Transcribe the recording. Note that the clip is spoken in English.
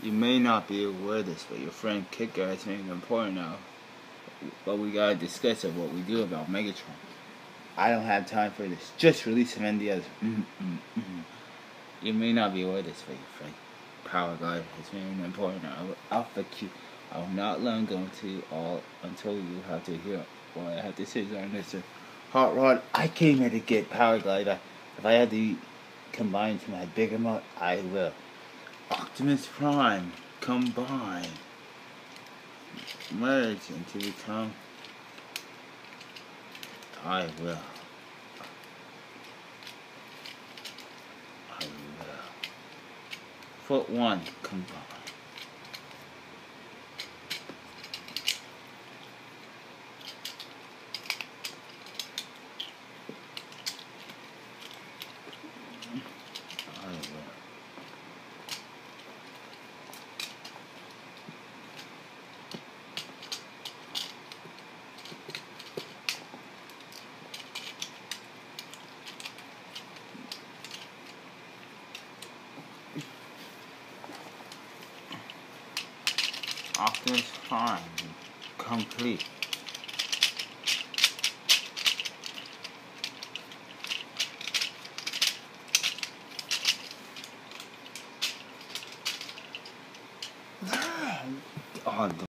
You may not be aware of this, but your friend Kicker has made it important now. But we gotta discuss what we do about Megatron. I don't have time for this. Just release him and the others. You may not be aware of this, but your friend Power Guy has made it important now. I'll fix you. I will not let him go into all until you have to hear what I have to say. Mr. Hot Rod, I came here to get Power Glide. If I had to combine to my bigger mode, I will. Optimus Prime, combine. Merge into become. I will. I will. Foot 1, combine. Optimus Prime complete. On